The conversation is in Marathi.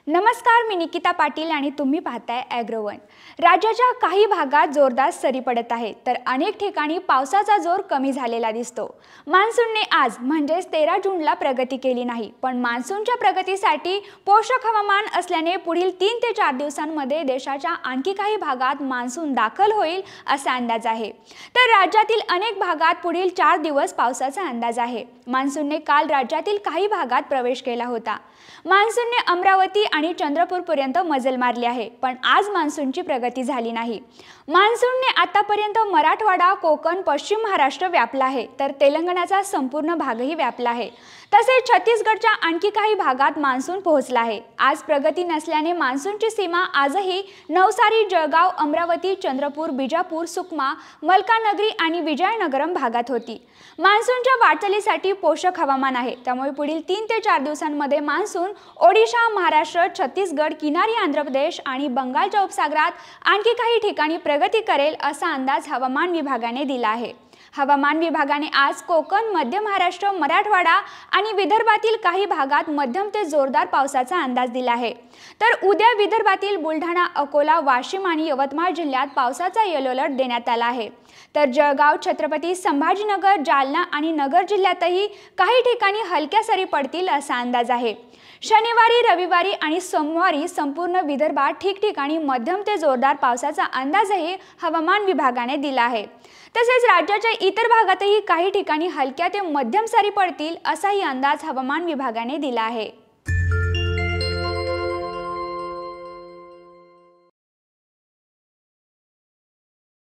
नमस्कार, मी निकिता पाटील आणि तुम्ही पाहताय ॲग्रोवन। राज्याच्या काही भागात जोरदार सरी पडत आहे, तर अनेक ठिकाणी पावसाचा जोर कमी झालेला दिसतो। मान्सूनने आज म्हणजेच 13 जूनला प्रगती केली नाही, पण मान्सूनच्या प्रगतीसाठी पोषक हवामान असल्याने पुढील 3 ते 4 दिवसांमध्ये देशाच्या आणखी काही भागात मान्सून दाखल होईल असा अंदाज आहे। तर राज्यातील अनेक भागात पुढील 4 दिवस पावसाचा अंदाज आहे। मान्सूनने काल राज्यातील काही भागात प्रवेश केला होता। मान्सूनने अमरावती आणि चंद्रपूर पर्यंत मजल मारली आहे, पण आज मान्सूनची प्रगती झाली नाही। मान्सूनने आतापर्यंत मराठवाडा, कोकण, पश्चिम महाराष्ट्र व्यापला आहे, तर तेलंगणाचा संपूर्ण भागही व्यापला आहे। तसेच छत्तीसगडच्या आणखी काही भागात मान्सून पोहोचला आहे। आज प्रगती नसल्याने मान्सूनची सीमा आजही नवसारी, जळगाव, अमरावती, चंद्रपूर, बिजापूर, सुकमा, मलकानगिरी आणि विजयनगरम भागात होती। मान्सूनच्या वाटचालीसाठी पोषक हवामान आहे, त्यामुळे पुढील 3 ते 4 दिवसांमध्ये मान्सून ओडिशा, महाराष्ट्र, छत्तीसगड, किनारी आंध्र प्रदेश आणि बंगालच्या उपसागरात आणखी काही ठिकाणी प्रगती करेल असा अंदाज हवामान विभागाने दिला आहे। हवामान विभागाने आज कोकण, मध्य महाराष्ट्र, मराठवाडा आणि विदर्भातील काही भागात मध्यम ते जोरदार पावसाचा अंदाज दिला आहे। तर उद्या विदर्भातील बुलढाणा, अकोला, वाशिम आणि यवतमाळ जिल्ह्यात पावसाचा येलो अलर्ट देण्यात आला आहे। तर जळगाव, छत्रपती संभाजीनगर, जालना आणि नगर जिल्ह्यातही काही ठिकाणी हलक्या सरी पडतील असा अंदाज आहे। शनिवारी, रविवारी आणि सोमवारी संपूर्ण विदर्भात ठिकठिकाणी मध्यम ते जोरदार पावसाचा अंदाजही हवामान विभागाने दिला आहे। तसेच राज्याच्या इतर भागातही काही ठिकाणी हलक्या ते मध्यम सरी पडतील असाही अंदाज हवामान विभागाने दिला आहे।